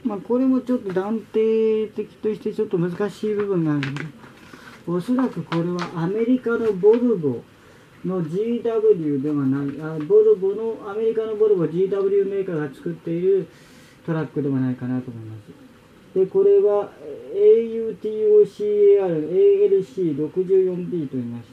これもちょっと断定的としてちょっと難しい部分があるので、おそらくこれはアメリカのボルボの GW ではない、ボルボの、アメリカのボルボ GW メーカーが作っているトラックではないかなと思います。で、これは AUTOCAR-ALC64B と言いまして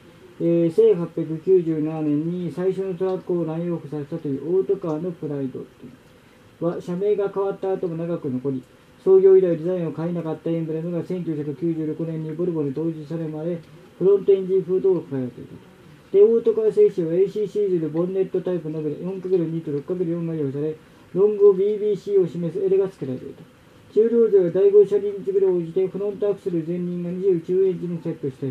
、1897年に最初のトラックを内容させたというオートカーのプライドは、社名が変わった後も長く残り、創業以来デザインを変えなかったエンブレムが1996年にボルボに統一されまで、フロントエンジンフードを輝いていた。で、オートカー製紙は AC シーズンボンネットタイプのみで 4×2 と 6×4 が用意され、ロング BBC を示すエレが付けられていた。中量税は第5車輪軸で応じて、フロントアクセル前輪が29インチにセットした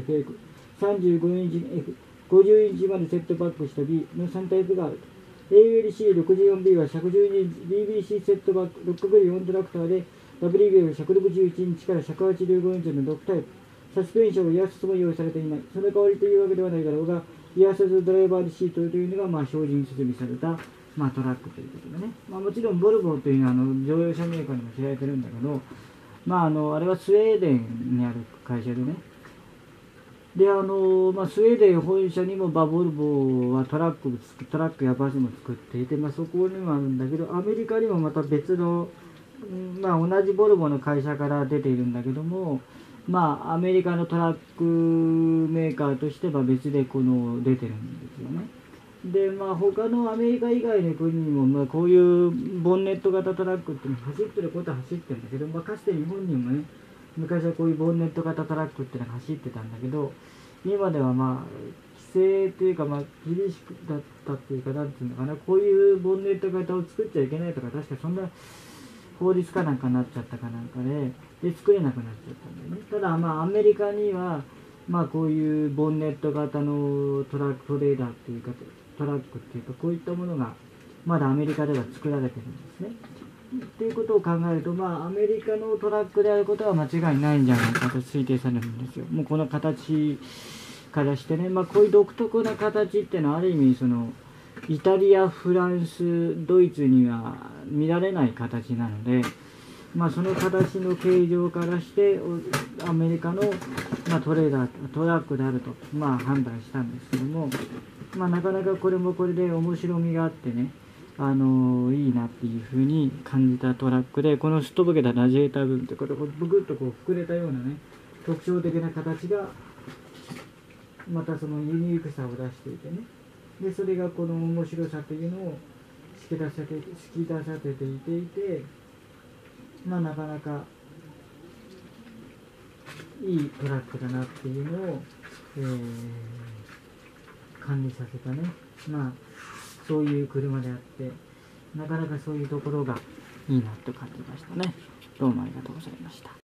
FX、35インチに F、50インチまでセットバックした B の3タイプがあると。ALC64B は112インチ BBC セットバック 6×4 トラクターで、WB は161インチから185インチの6タイプ。サスペンションはイヤースも用意されていない。その代わりというわけではないだろうが、イヤースドライバーシートというのが標準設備されたトラックということでね。もちろんボルボというのは乗用車メーカーにも知られてるんだけど、あれはスウェーデンにある会社でね。で、スウェーデン本社にもボルボはトラックやバスも作っていて、そこにもあるんだけど、アメリカにもまた別の、同じボルボの会社から出ているんだけども、アメリカのトラックメーカーとしては別で出てるんですよね。で、他のアメリカ以外の国にも、こういうボンネット型トラックって走ってることは走ってるんだけど、かつて日本にもね、昔はこういうボンネット型トラックってのが走ってたんだけど、今では規制というか、厳しくだったっていうか、なんていうのかな、こういうボンネット型を作っちゃいけないとか、確かそんな法律かなんかになっちゃったかなんかで作れなくなっちゃったんだよね。ただ、アメリカには、こういうボンネット型のトレーダーっていうか、トラックっていうか、こういったものがまだアメリカでは作られてるんですね。っていうことを考えると、アメリカのトラックであることは間違いないんじゃないかと推定されるんですよ。もうこの形からしてね、こういう独特な形っていうのはある意味イタリア、フランス、ドイツには見られない形なので、その形の形状からしてアメリカの、トラックであると、判断したんですけども、なかなかこれもこれで面白みがあってね、いいなっていう風に感じたトラックで、このすっとぼけたラジエーター部分ってこれブクッと膨れたようなね、特徴的な形がまたそのユニークさを出していてね、でそれがこの面白さというのを突き出させていて、なかなかいいトラックだなっていうのを、感じさせたね、そういう車であって、なかなかそういうところがいいなと感じましたね。どうもありがとうございました。